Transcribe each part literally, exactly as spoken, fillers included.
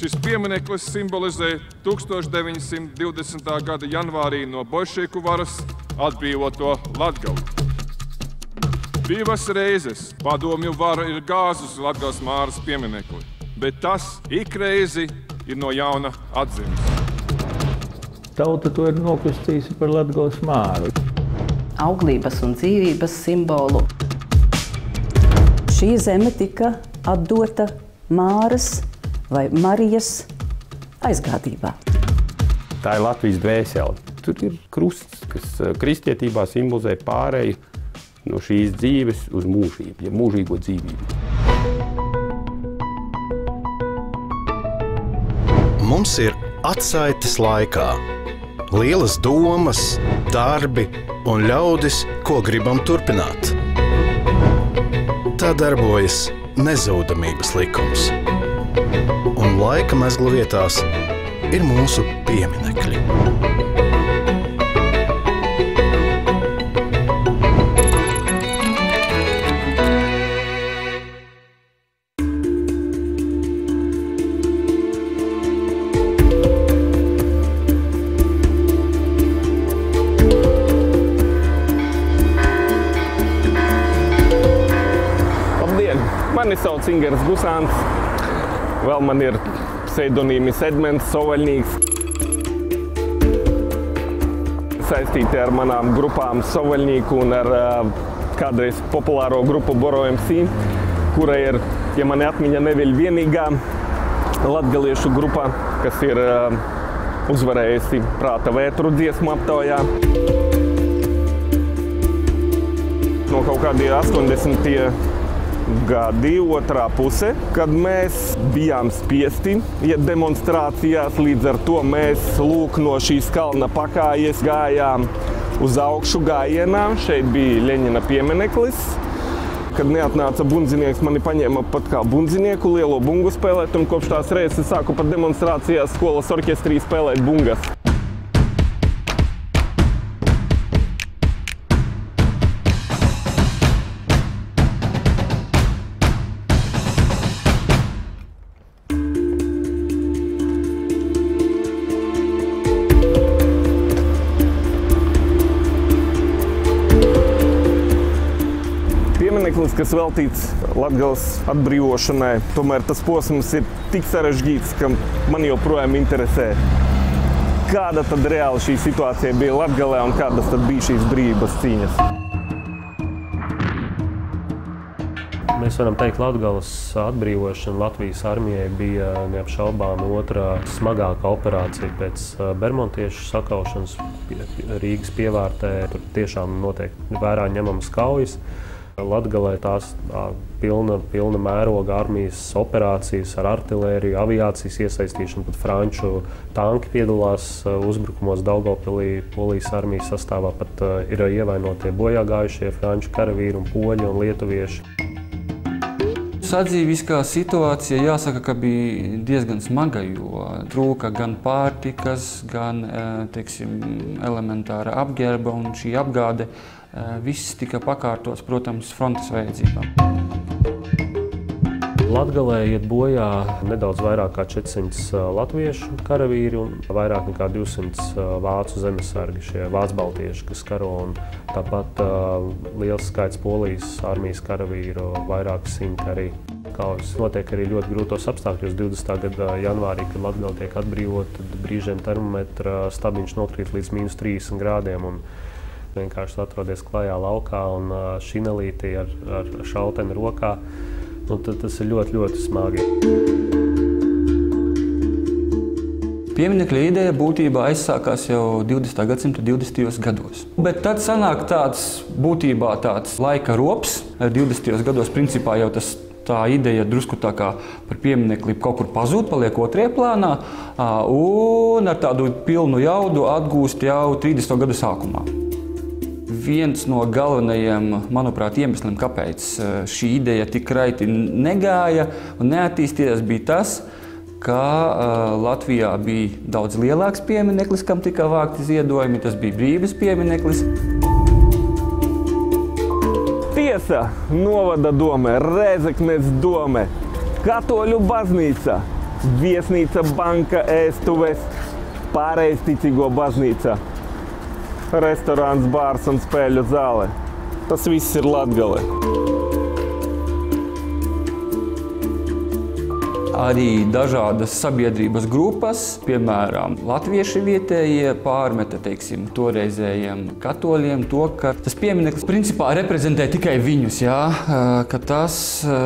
Šis piemineklis simbolizē tūkstoš deviņsimt divdesmitā gada janvārī no bolševiku varas atbrīvoto Latgali. Divas reizes padomju vara ir gāzus Latgales Māras pieminekli, bet tas ik reizi ir no jauna atzinis. Tauta to ir nokustījusi par Latgales Māru. Auglības un dzīvības simbolu. Šī zeme tika atdota Māras vai Marijas aizgādībā. Tā ir Latvijas dvēsele. Tur ir krusts, kas kristietībā simbolizē pāreju no šīs dzīves uz mūžību, ja mūžīgo dzīvību. Mums ir atsaites laikā. Lielas domas, darbi un ļaudis, ko gribam turpināt. Tā darbojas nezūdamības likums. Un laika mezglu vietās ir mūsu pieminekļi. Mani sauc Ingers Gusāns, vēl man ir pseidonīmis Edmunds Sovaļnīgs. Saistīti ar manām grupām Sovaļnīku un ar kādreiz populāro grupu Boro M C, kura ir, ja mani atmiņa neviļ, vienīgā latgaliešu grupa, kas ir uzvarējusi Prāta vētru dziesmu aptaujā. No kaut kādie astoņdesmitie gadi otrā puse, kad mēs bijām spiesti iet demonstrācijās, līdz ar to mēs lūk no šīs kalna pakājies gājām uz augšu gājienā. Šeit bija Ļeņina piemineklis. Kad neatnāca bundzinieks, mani paņēma pat kā bundzinieku lielo bungu spēlēt, un kopš tās reizes sāku pat demonstrācijās skolas orķestrī spēlēt bungas. Piemineklis, kas veltīts Latgales atbrīvošanai, tomēr tas posms ir tik sarežģīts, ka man joprojām interesē, kāda tad reāli šī situācija bija Latgalē un kādas tad bija šīs brīvības cīņas. Mēs varam teikt, Latgales atbrīvošana Latvijas armijai bija neapšaubām otrā smagākā operācija pēc bermontiešu sakaušanas Rīgas pievārtē. Tur tiešām notiek vērā ņemamas kaujas. Latgalē tās pilna, pilna mēroga armijas operācijas ar artilēriju, aviācijas iesaistīšanu, pat franču tanki piedalās uzbrukumos Daugavpilī, Polijas armijas sastāvā, pat ir ievainotie bojāgājušie franču karavīri un poļi un lietuvieši. Sadzīviskā situācija jāsaka, ka bija diezgan smaga, jo trūka gan pārtikas, gan, teiksim, elementāra apģērba, un šī apgāde viss tika pakārtots, protams, frontes vajadzībām. Latgalē iet bojā nedaudz vairāk kā četrsimt latviešu karavīri un vairāk nekā divsimt vācu zemesargi, šie vācbaltieši, kas karo, un tāpat uh, liels skaits Polijas armijas karavīru, vairāk simti arī. Kaujas notiek arī ļoti grūtos apstākļos. divdesmitā gada janvārī, kad Latgale tiek atbrīvota, tad brīžiem termometra stabiņš nokrīt līdz mīnus trīsdesmit grādiem. Un vienkārši atrodies klajā laukā un šinelītī ar, ar šauteni rokā. Un tad tas ir ļoti, ļoti smagi. Pieminekļa ideja būtībā aizsākās jau divdesmitā gadsimta divdesmitajos gados. Bet tad sanāk tāds būtībā tāds laika rops. divdesmitajos gados principā jau tas tā ideja drusku tā kā par pieminekli kaut kur pazūd, paliek otrajā plānā, un ar tādu pilnu jaudu atgūst jau trīsdesmito gadu sākumā. Viens no galvenajiem, manuprāt, iemesliem, kāpēc šī ideja tik raiti negāja un neattīstījās, bija tas, ka Latvijā bija daudz lielāks piemineklis, kam tika vākti ziedojumi. Tas bija Brīvības piemineklis. Tiesa, novada dome, Rēzeknes dome, Katoļu baznīca, viesnīca, banka, ēstuves, pareizticīgo baznīca, restorāns, bārs un spēļu zāle. Tas viss ir Latgale. Arī dažādas sabiedrības grupas, piemēram, latvieši vietējie pārmeta, teiksim, toreizējiem katoļiem to, ka tas piemineklis principā reprezentē tikai viņus, jā, ka tas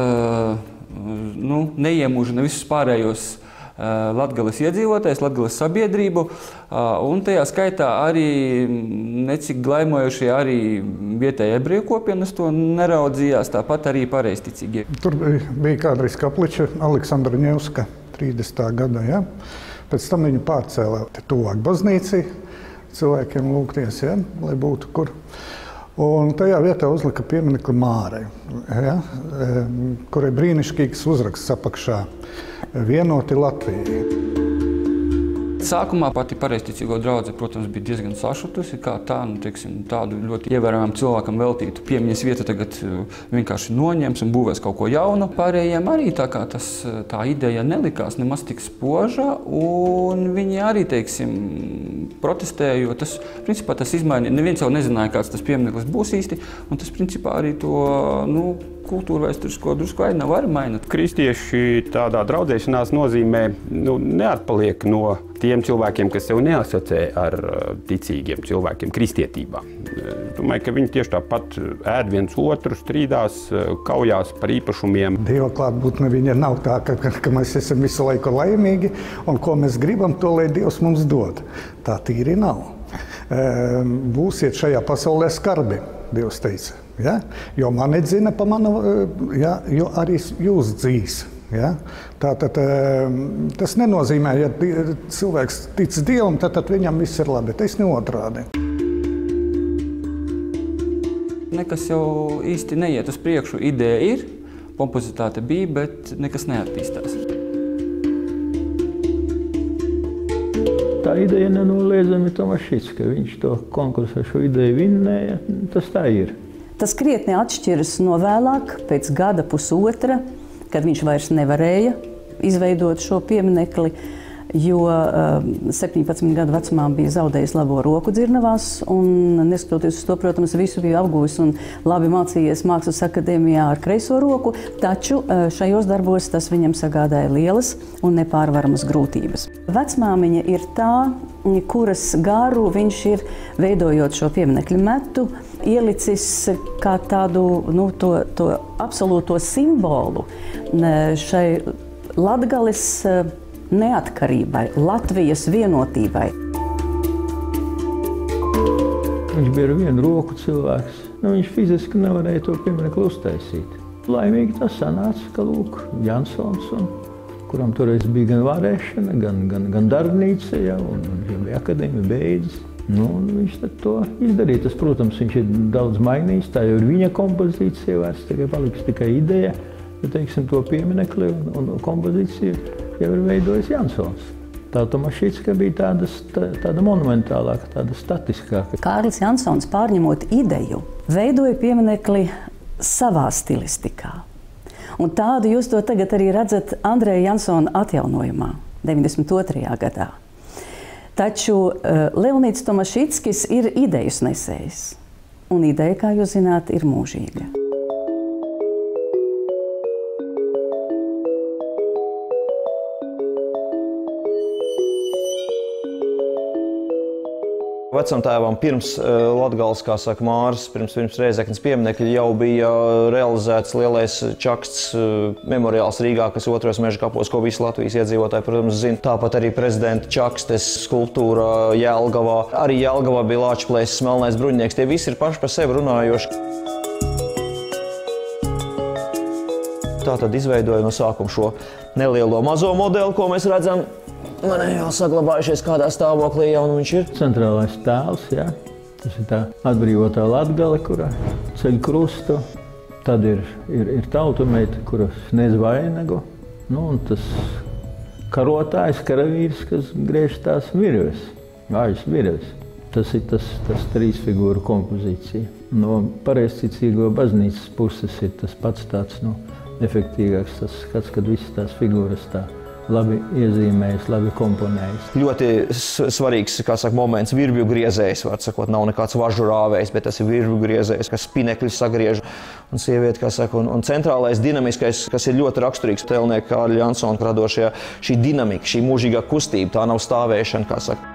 nu, neiemūžina visus pārējos Latgales iedzīvotājus, Latgales sabiedrību, un tajā skaitā arī necik glaimojušie arī vietēji ebreju kopienas to neraudzījās, tāpat arī pareizticīgie. Tur bija kādreiz kapliča Aleksandra Ņevska, trīsdesmitā gada, ja? Pēc tam viņu pārcēlā tuvāk baznīcai, cilvēkiem lūgties, ja? Lai būtu kur. Un tajā vietā uzlika pieminekli Mārai, ja? Kurai brīnišķīgs uzraksts apakšā. Vienoti Latvijai. Sākumā pati pareizticīgo draudze, protams, bija diezgan sašutusi, kā tā, nu, teiksim, tādu ļoti ievērojamam cilvēkam veltītu piemiņas vietu tagad vienkārši noņems un būvēs kaut ko jaunu. Pārējiem arī tā kā tas, tā ideja nelikās nemaz tik spoža, un viņi arī, teiksim, protestēja, jo tas, principā, tas izmainīja. Neviens jau nezināja, kāds tas piemineklis būs īsti, un tas, principā, arī to, nu, kultūra vēsturisko drusku ainavu arī maina. Kristieši tādā draudzēšanās nozīmē nu, neatpaliek no tiem cilvēkiem, kas sev neasociē ar ticīgiem cilvēkiem kristietībā. Domāju, ka viņi tieši tāpat ēd viens otru, strīdās, kaujās par īpašumiem. Dieva klātbūtne viņa nav tā, ka, ka mēs esam visu laiku laimīgi, un ko mēs gribam, to lai Dievs mums dod. Tā tīri nav. Būsiet šajā pasaulē skarbi, Dievs teica. Ja? Jo mani dzina pa manu, ja? Jo arī jūs dzīs. Ja? Tātad tas nenozīmē, ja cilvēks tic Dievam, tad, tad viņam viss ir labi. Tas nav otrādi. Nekas jau īsti neiet uz priekšu. Ideja ir, pompozitāte bija, bet nekas neattīstās. Tā ideja nenoliedzami Tomašits, ka viņš to konkursā šo ideju vinnēja, tas tā ir. Tas krietni atšķiras no vēlāk, pēc gada pusotra, kad viņš vairs nevarēja izveidot šo pieminekli, jo septiņpadsmit gadu vecumā bija zaudējis labo roku dzirnavās, un neskatoties uz to, protams, visu bija apgūjis un labi mācījies Mākslas akadēmijā ar kreiso roku, taču šajos darbos tas viņam sagādāja lielas un nepārvaramas grūtības. Vecmāmiņa ir tā, kuras garu viņš ir, veidojot šo pieminekļu metu, ielicis kā tādu nu, to, to absolūto simbolu šai Latgales neatkarībai, Latvijas vienotībai. Viņš bija ar vienu roku cilvēks. Nu, viņš fiziski nevarēja to pieminekli uztaisīt. Laimīgi tas sanāca, ka lūk, Jansons, un, kuram toreiz bija gan varēšana, gan, gan, gan darbnīca, ja, un viņš bija akadēmija beidzis. Nu, viņš to izdarīja. Tas, protams, viņš ir daudz mainījis. Tā jau ir viņa kompozīcija vairs, tikai paliks tikai ideja. Ja, teiksim, to pieminekli un, un kompozīciju jau ir veidojis Jansons. Tā Tomašits bija tāda, tāda monumentālāka, tāda statiskāka. Kārlis Jansons, pārņemot ideju, veidoja pieminekli savā stilistikā. Un tādu jūs to tagad arī redzat Andreja Jansona atjaunojumā, deviņdesmit otrajā gadā. Taču Leonīds Tomašitskis ir idejas nesējs, un ideja, kā jūs zināt, ir mūžīga. Vecumtēvam pirms Latgales, kā saka Māris, pirms, pirms Rēzeknes pieminekļa jau bija realizēts lielais čaksts memoriāls Rīgā, kas otros meža kapos, ko visi Latvijas iedzīvotāji, protams, zina. Tāpat arī prezidenta čakstes skulptūra Jelgavā. Arī Jelgavā bija Lāčplēsis, Melnais bruņinieks. Tie visi ir paši par sevi runājoši. Tātad izveidoja no sākuma šo nelielo mazo modeli, ko mēs redzam. Man jau saglabājušies kādā stāvoklī jau nu viņš ir. Centrālais tēls, jā. Tas ir tā atbrīvotā Latgale, kura ceļ krustu. Tad ir, ir, ir tautumeita, kura sniedz vainagu. Nu, un tas karotājs, karavīrs, kas griež tās virves, vājas virves. Tas ir tas, tas trīs figūru kompozīcija. No pareizticīgo baznīcas puses ir tas pats tāds nu, efektīgāks tas skats, kad visas tās figūras tā labi iezīmējis, labi komponējis. Ļoti svarīgs, kā saka, moments virbju griezējs, var sakot, nav nekāds važu rāvējs, bet tas ir virbju griezējs, kas spinekļus sagriež. Un sieviete, kā saka, un, un centrālais dinamiskais, kas ir ļoti raksturīgs tēlnieka Kārļa Jansona radošajā, šī dinamika, šī mūžīgā kustība, tā nav stāvēšana, kā saka.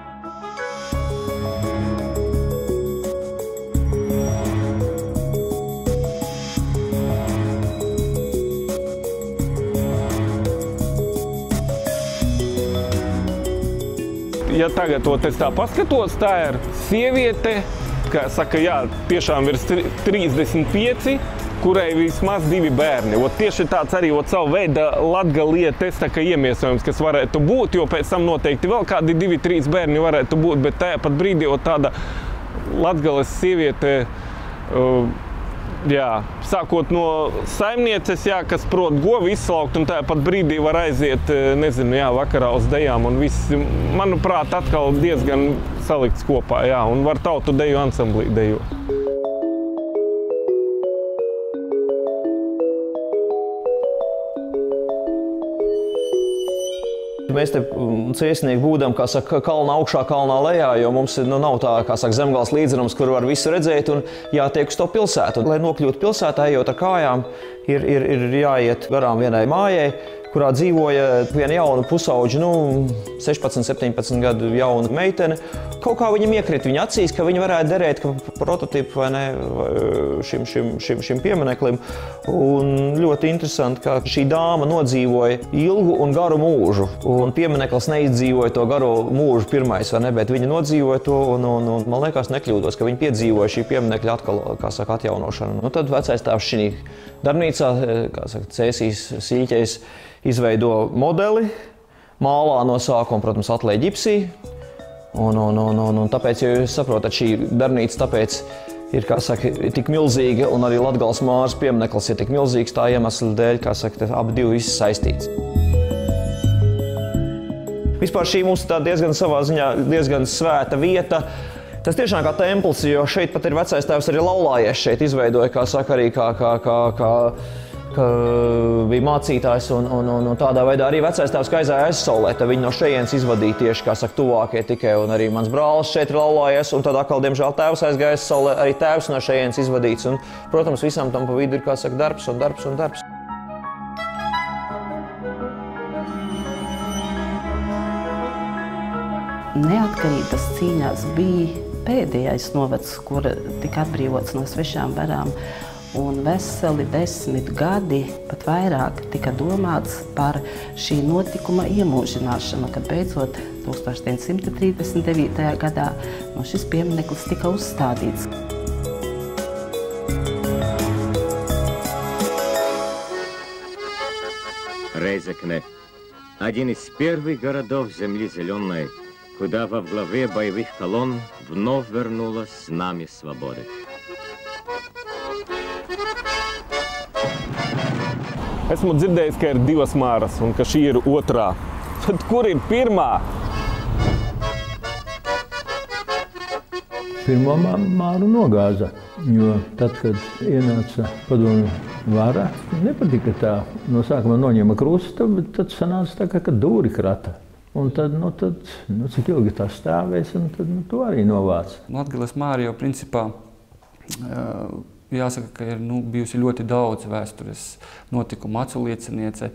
Ja tagad to es tā paskatos, tā ir sieviete, kā saka, jā, tiešām virs trīsdesmit pieci, kurai vismaz divi bērni. Ot, tieši tāds arī ot, savu veidu latgalietes tā kā iemiesojums, kas varētu būt, jo pēc tam noteikti vēl kādi divi, trīs bērni varētu būt, bet tajā pat brīdī ot, tāda latgales sieviete, uh, jā, sākot no saimnieces, jā, kas prot govu izslaukt, un tajā pat brīdī var aiziet, nezinu, jā, vakarā uz dejām, un viss, manuprāt, atkal diezgan salikts kopā, jā, un var tautu deju ansamblī dejot. Mēs te ciesnieki būdam, kā saka, kalna augšā, kalnā lejā, jo mums nu, nav tā, kā saka, zemgals līdzrums, kur var visu redzēt un jātiek uz to pilsētu. Un, lai nokļūtu pilsētā, ejot ar kājām, ir, ir, ir jāiet garām vienai mājai, kurā dzīvoja viena jauna pusauģa, nu, sešpadsmit, septiņpadsmit gadu jauna meitene. Kaut kā viņam iekrita viņa acīs, ka viņa varētu derēt prototipu vai ne, šim, šim, šim, šim piemineklim. Un ļoti interesanti, ka šī dāma nodzīvoja ilgu un garu mūžu. Un piemineklis neizdzīvoja to garo mūžu pirmais, vai ne, bet viņa nodzīvoja to, un, un, un man liekas nekļūdos, ka viņa piedzīvoja šī pieminekļa atkal, kā saka, atjaunošanu. Nu, tad vecais tēvs šī darbnīcā, kā saka, Cēsīs Sīļķējs, izveido modeli, mālā no sākuma, protams, atliek ģipsī. Un, un, un, un, un tāpēc, ja jūs saprotat, šī darbnīca tāpēc ir, kā saka, tik milzīga, un arī Latgales Māras piemineklis ir tik milzīgs tā iemesla dēļ, kā saka, abi divi visi saistīts. Vispār šī mums tā diezgan savā ziņā diezgan svēta vieta. Tas tiešām kā templis, jo šeit pat ir vecais tēvs arī laulājies šeit izveidoja, kā saka, arī kā, kā, kā, kā ka bija mācītājs, un, un, un, un tādā veidā arī vecais tēvs aizgāja aizsaulē, tad viņi no šejienes izvadīja tieši, kā saka, tuvākie tikai, un arī mans brālis šeit ir laulājies, un tad atkal, diemžēl, tēvs aizgāja aizsaulē, arī tēvs no šejienes izvadīts, un, protams, visam tam pa vidu ir, kā saka, darbs un darbs un darbs. Neatkarības cīņās bija pēdējais novads, kur tika atbrīvots no svešām varām. Un veseli desmit gadi, pat vairāk, tika domāts par šī notikuma iemūžināšanu, kad beidzot tūkstoš deviņsimt trīsdesmit devītajā gadā no šis piemineklis tika uzstādīts. Резекне – один из первых городов земли зеленой, куда во главе боевых колонн вновь вернулось знамя свободы. Esmu dzirdējis, ka ir divas māras un ka šī ir otrā. Tad kur ir pirmā? Pirmo māru nogāza, jo tad, kad ienāca padomju vara, nepatika tā. No sākuma noņēma krustu, bet tad sanāca tā, ka dūri krata. Un tad, nu, tad, nu, cik ilgi tā stāvēs, un tad, nu, to arī novāc. Latgales Māra jau principā uh, jāsaka, ka ir nu, bijusi ļoti daudz vēstures notikumu aculieciniece,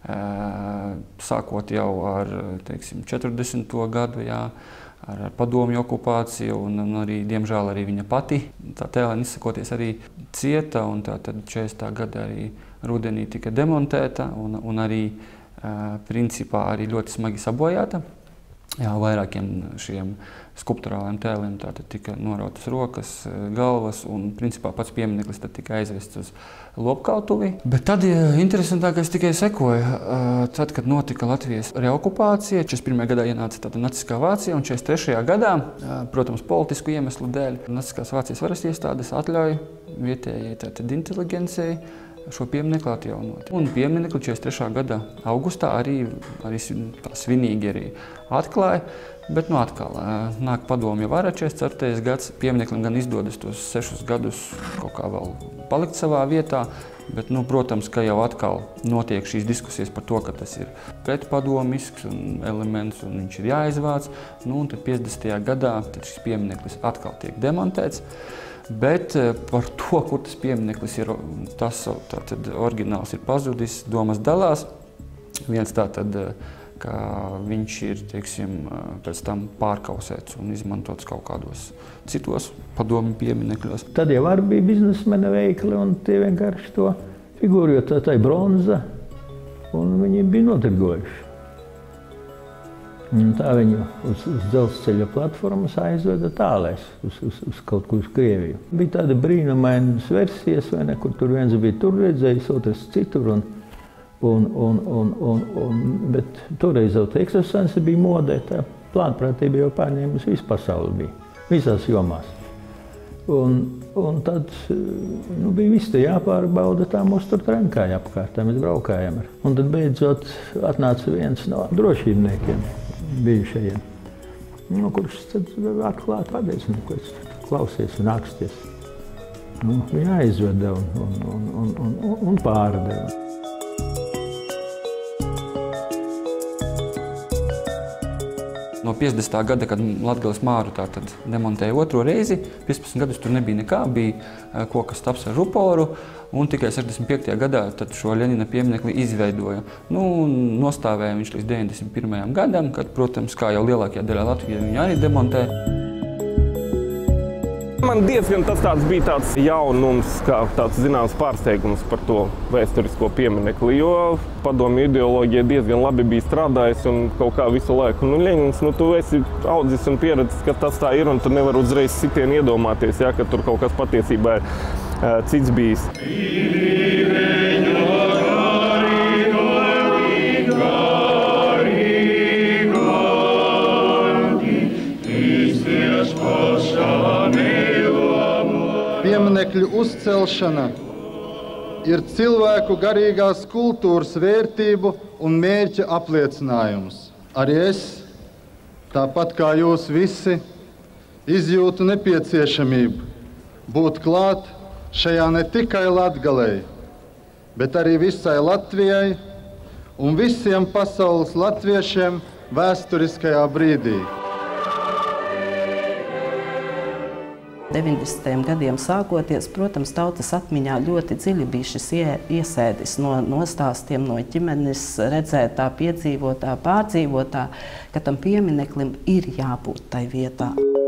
sākot jau ar teiksim, četrdesmito gadu, jā, ar, ar padomju okupāciju, un, un arī, diemžēl, arī viņa pati. Tā tēlēna izsakoties arī cieta, un tā tad četrdesmitā gada arī rudenī tika demontēta, un, un arī principā arī ļoti smagi sabojāta. Jā, vairākiem šiem skulpturāliem tēliem tātad tika norautas rokas, galvas, un principā pats piemineklis tad tika aizvests uz lopkautuvi. Bet tad interesantākais tikai sekoja, tad, kad notika Latvijas reokupācija, četrdesmit pirmajā gadā ienāca tāda naciskā Vācija, un četrdesmit trešajā gadā, protams, politisku iemeslu dēļ, naciskās Vācijas varas iestādes atļauj vietējai tātad inteligencei šo pieminekli atjaunot. Un pieminekli četrdesmit trešā gada augustā arī, arī tā svinīgi arī atklāja, bet nu atkal nāk padomju vara četrdesmit ceturtais gads, piemineklim gan izdodas tos sešus gadus kaut kā vēl palikt savā vietā, Bet, nu, protams, ka jau atkal notiek šīs diskusijas par to, ka tas ir pretpadomisks un elements un viņš ir jāizvāc. Nu, un tad piecdesmitajā gadā tad šis piemineklis atkal tiek demontēts. Bet par to, kur tas piemineklis ir, tas tātad oriģināls ir pazudis, domas dalās. Viens tātad, ka viņš ir, teiksim, pēc tam pārkausēts un izmantots kaut kādos citos padomju pieminekļos. Tad jau arī bija biznesmena veikli un tie vienkārši to figūru, jo tā, tā ir bronza un viņi bija notirgojuši. Un tā viņu uz, uz dzelzceļa platformas aizveda tālēs, uz, uz, uz kaut kur uz Krieviju. Bija tāda brīnumainas versijas, vai ne, kur tur viens bija tur redzējis, otrs citur. Un, un, un, un, un, un, bet toreiz jau ekstrasens bija modē, tā plānprātība jau pārņēmusi visu pasauli bija, visās jomās. Un, un tad nu, bija viss te jāpārbauda, tā mūs tur trenkāja apkārt, tā mēs braukājam. Un tad beidzot atnāca viens no drošībniekiem bijušajiem, nu, kurš tad atklāti pateica, nu, ko es klausies un aksties. Nu, viņa aizveda un, un, un, un, un, un pārdeva. No piecdesmitā gada, kad Latgales māru tātad demontēja otro reizi, piecpadsmit gadus tur nebija nekā, bija kokas taps ar ruporu, un tikai sešdesmit piektajā gadā tad šo Ļeņina pieminekli izveidoja. Nu, nostāvēja viņš līdz deviņdesmit pirmajam gadam, kad, protams, kā jau lielākajā daļā Latvijā viņi arī demontē. Man diezgan tas tāds bija tāds jaunums, kā tāds zināms pārsteigums par to vēsturisko pieminekli, jo padomju ideoloģija diezgan labi bija strādājusi un kaut kā visu laiku. Nu, Ļeņins, nu, tu esi audzis un pieredzis, ka tas tā ir un tu nevar uzreiz sitienu iedomāties, ja, ka tur kaut kas patiesībā ir uh, cits bijis. Pieminekļu uzcelšana ir cilvēku garīgās kultūras vērtību un mērķa apliecinājums. Arī es, tāpat kā jūs visi, izjūtu nepieciešamību būt klāt šajā ne tikai Latgalei, bet arī visai Latvijai un visiem pasaules latviešiem vēsturiskajā brīdī. deviņdesmitajiem gadiem sākoties, protams, tautas atmiņā ļoti dziļi bija šis iesēdis no, no stāstiem, no ģimenes redzētā, piedzīvotā, pārdzīvotā, ka tam piemineklim ir jābūt tai vietā.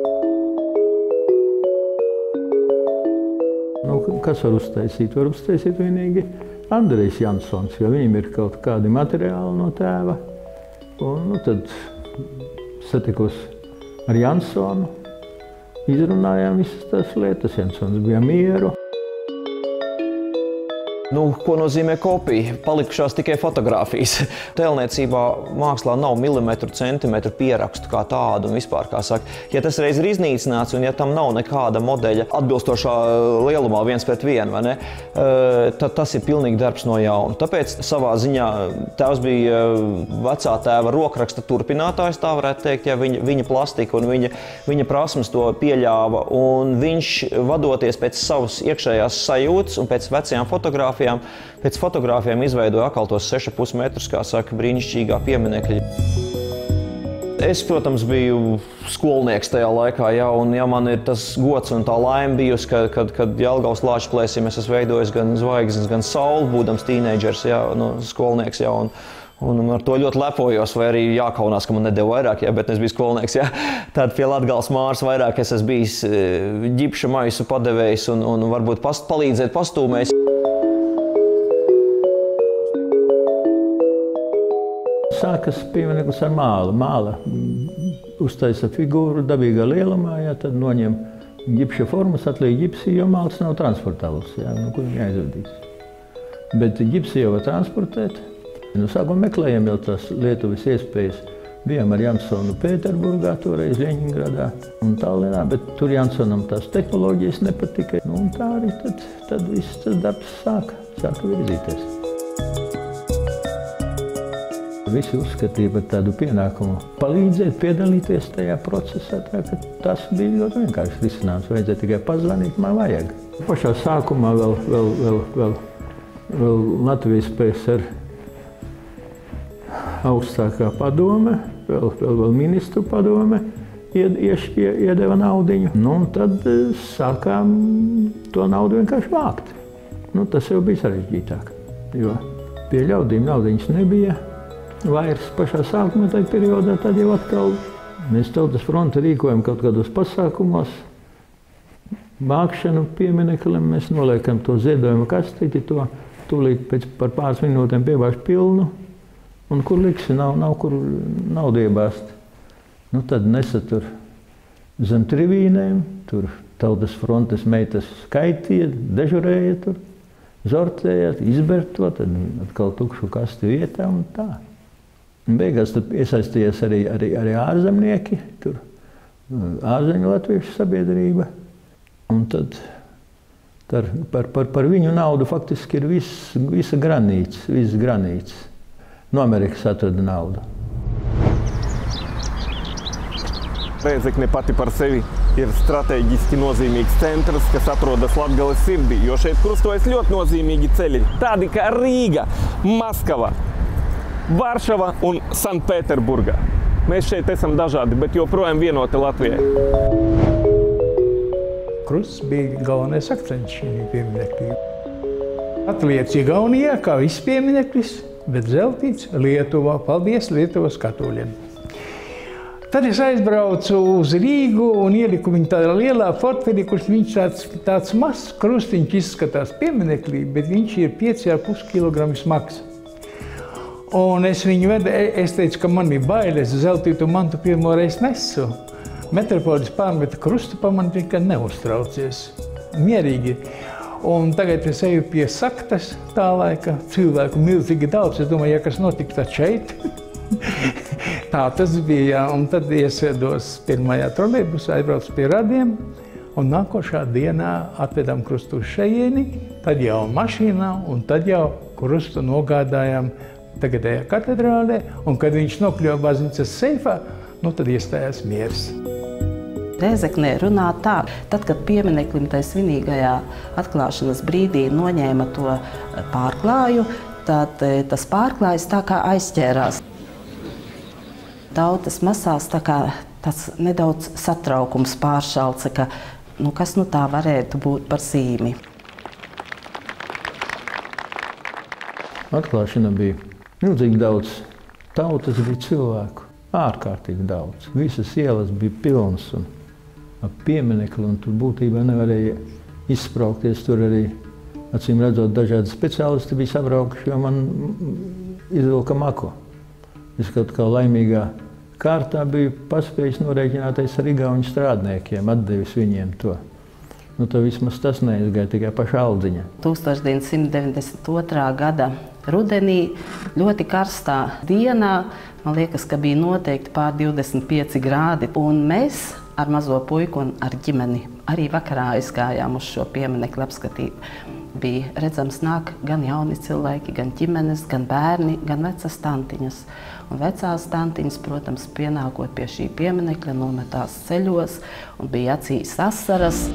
Nu, kas var uztaisīt? Var uztaisīt vienīgi Andrejs Jansons, jo viņam ir kaut kādi materiāli no tēva. Un nu, tad satikos ar Jansonu. Izrunājām visas tās lietas, Jansons bija mieru. Nu, ko nozīmē kopija? Palikušās tikai fotogrāfijas. Tēlniecībā mākslā nav milimetru, centimetru pierakstu kā tādu un vispār, kā saka. Ja tas reiz ir iznīcināts un ja tam nav nekāda modeļa atbilstošā lielumā viens pret vienu, vai ne, tad tas ir pilnīgi darbs no jauna. Tāpēc savā ziņā tēvs bija vecā tēva rokraksta turpinātājs, tā varētu teikt, ja viņa, viņa plastika un viņa, viņa prasmes to pieļāva. Un viņš, vadoties pēc savas iekšējās sajūtas un pēc vecajām fotogrāfijām, Pēc fotogrāfijām izveidoja atkal tos seši pus metrus, kā saka, brīnišķīgā pieminekļa. Es, protams, biju skolnieks tajā laikā, ja, un ja man ir tas gods un tā laime bijusi, kad, kad, kad Jelgavas Lāču plēsim es esmu veidojis gan zvaigznes, gan sauli, būdams tīneidžers, ja, nu, skolnieks, ja, un, un ar to ļoti lepojos, vai arī jākaunās, ka man nedeva vairāk, ja, bet es biju skolnieks, ja. Tad pie Latgales māras vairāk es esmu bijis ģipša maisu padevējs un, un varbūt past, palīdzēt pastūmējs. Sākas piemineklis ar māli. Māla uztaisa figūru dabīgā lielumā, ja, tad noņem ģipša formas, atliek ģipsi, jo māls nav transportabls, ja, nu, kur viņi aizvedīs. Bet ģipsi jau var transportēt. Nu, sākumā meklējam jau tās Lietuvas iespējas. Bijām ar Jansonu Pēterburgā, toreiz Ļeņingradā un Tallinā, bet tur Jansonam tās tehnoloģijas nepatika. Nu, un tā arī tad, tad viss tas darbs sāka, sāka virzīties. Visi uzskatīja par tādu pienākumu palīdzēt, piedalīties tajā procesā, tā, ka tas bija ļoti vienkārši risinājums. Vajadzēja tikai pazvanīt, man vajag. Pašā sākumā vēl, vēl, vēl, vēl vēl Latvijas P S R augstākā padome, vēl, vēl, vēl ministru padome ied, ieš, iedeva naudiņu. Nu, un tad sākām to naudu vienkārši vākt. Nu, tas jau bija sarežģītāk, jo pie ļaudīm naudiņas nebija vairs pašā sākumā tajā periodā, tad jau atkal mēs Tautas fronte rīkojam kaut kādos pasākumos, vākšanu piemineklim, mēs noliekam to ziedojumu kastīti, to tūlīt pēc par pāris minūtēm pievāž pilnu, un kur liksi, nav, nav kur naudu iebāzt. Nu tad nesatur zem trivīnēm, tur Tautas frontes meitas skaitīja, dežurēja tur, zortēja, izber to, tad atkal tukšu kasti vietā un tā. Un beigās tad iesaistījās arī, arī, arī ārzemnieki, tur ārzemju latviešu sabiedrība. Un tad tar, par, par, par viņu naudu faktiski ir viss, visa granīts, viss granīts. No Amerikas atrada naudu. Rēzekne pati par sevi ir strateģiski nozīmīgs centrs, kas atrodas Latgales sirdī, jo šeit krustojas ļoti nozīmīgi ceļi, tādi kā Rīga, Maskava, Varšava un Sanktpēterburga. Mēs šeit esam dažādi, bet joprojām vienoti Latvijai. Krusts bija galvenais akcents šī pieminekļa. Atliec Igaunijā, kā viss piemineklis, bet zeltīts Lietuvā. Paldies Lietuvas katoļiem. Tad es aizbraucu uz Rīgu un ieliku viņu tādā lielā portfelī, kurš viņš tāds, tāds mazs krustiņš izskatās pieminekļī, bet viņš ir pieci ar pus kilogramu smags. Un es viņu vedu, es teicu, ka man ir bailes, zeltītu mantu pirmo reizi nesu. Metropolis pārmeta krustu pa mani, ka neuztraucies. Mierīgi. Un tagad es eju pie saktas tā laika, cilvēku milzīgi daudz. Es domāju, ja kas notiks tad šeit. Tā tas bija. Un tad iesēdos pirmajā trolejbusā, aizbraucu pie radiem. Un nākošā dienā atvedām krustu uz šejieni, tad jau mašīnā, un tad jau krustu nogādājām tagadējā katedrālē. Un kad viņš nokļuva baznīcas seifā, nu tad iestājās miers. Rēzeknē runā tā, tad, kad piemineklim tai svinīgajā atklāšanas brīdī noņēma to pārklāju, tad tas pārklājs tā kā aizķērās. Tautas masās tā kā tāds nedaudz satraukums pāršalca, ka nu, kas nu tā varētu būt par zīmi. Atklāšana bija milzīgi daudz, tautas bija cilvēku, ārkārtīgi daudz. Visas ielas bija pilnas un ap pieminekli, un tur būtībā nevarēja izspraukties. Tur arī, acīm redzot, dažādi speciālisti bija sabraukuši, jo man izvilka maku. Es kaut kā laimīgā kārtā biju paspējis norēķināties ar igauņu strādniekiem, atdevis viņiem to. Nu, tad vismaz tas neizgāja tikai paša aldziņa. tūkstoš deviņi simti deviņdesmit otrā gada rudenī, ļoti karstā dienā, man liekas, ka bija noteikti pār divdesmit pieci grādi, un mēs ar mazo puiku un ar ģimeni arī vakarā aizgājām uz šo pieminekli apskatīt. Bija redzams nāk gan jauni cilvēki, gan ģimenes, gan bērni, gan vecas tantiņas. Un vecās tantiņas, protams, pienākot pie šī pieminekļa, nometās ceļos un bija acīs asaras.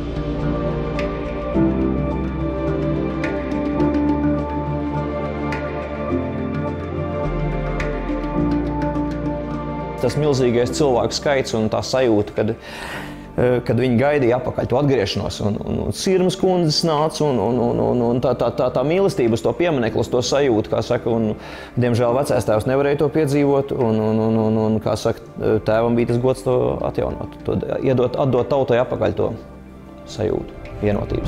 Tas milzīgais cilvēku skaits un tā sajūta, kad, kad viņi gaidīja apakaļ to atgriešanos. Un, un, un Sirmas kundzes nāca un, un, un, un, un tā, tā, tā, tā mīlestība uz to pieminekli, uz to sajūtu, kā saka, un diemžēl vecais tēvs nevarēja to piedzīvot, un, un, un, un, un kā saka, tēvam bija tas gods to atjaunot, to iedot, atdot tautai apakaļ to sajūtu, vienotības.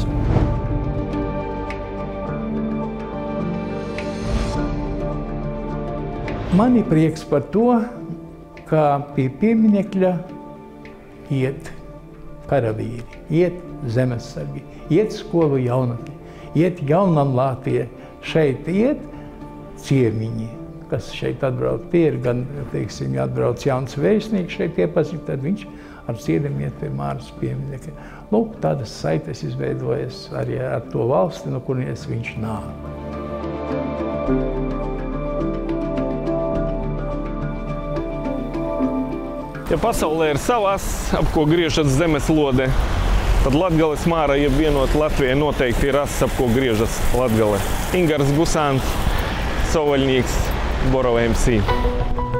Man ir prieks par to, ka pie pieminekļa iet karavīri, iet zemesargi, iet skolu jaunatni, iet jaunamlātie, šeit iet ciemiņi, kas šeit atbrauc. Tie ir gan, teiksim, ja atbrauc jauns vēstnieks šeit iepazīt, tad viņš ar ciedam iet pie Māras pieminekļa. Lūk, tādas saites izveidojas arī ar to valsti, no kurienes viņš nāk. Ja pasaulē ir savas, ap ko griežas zemeslode, Tad Latgales māra, ja vienot Latvijai, noteikti ir ass, ap ko griežas Latgale. Ingars Gusāns, Sovaļnieks, Borova M C.